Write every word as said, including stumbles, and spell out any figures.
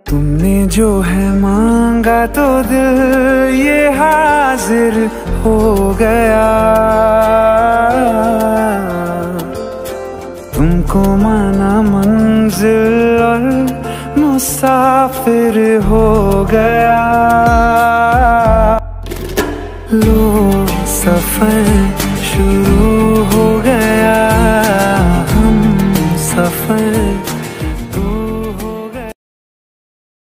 तुमने जो है मांगा तो दिल ये हाजिर हो गया। तुमको माना मंजिल और मुसाफिर हो गया। लो सफर